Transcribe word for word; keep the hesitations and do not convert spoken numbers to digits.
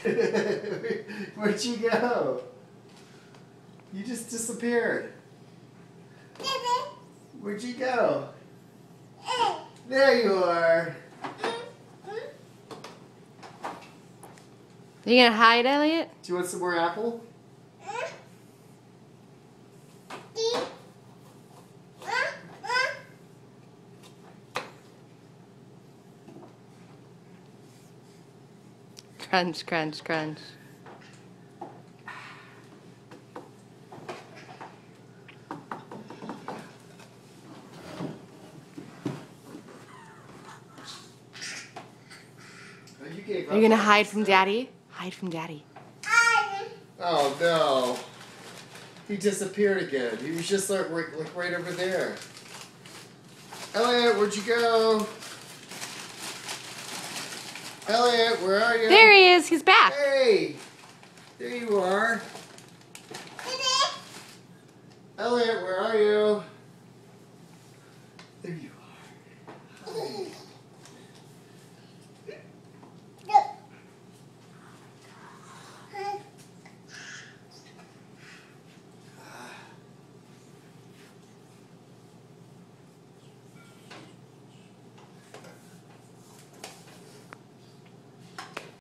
Where'd you go? You just disappeared. Where'd you go? There you are. Are you gonna hide, Elliot? Do you want some more apple? Crunch, crunch, crunch. Oh, you gave Are you gonna up. hide from Daddy? Hide from Daddy. Oh no. He disappeared again. He was just like, right, like right over there. Elliot, where'd you go? Elliot, where are you? There he is. He's back. Hey! There you are. Elliot, where are you?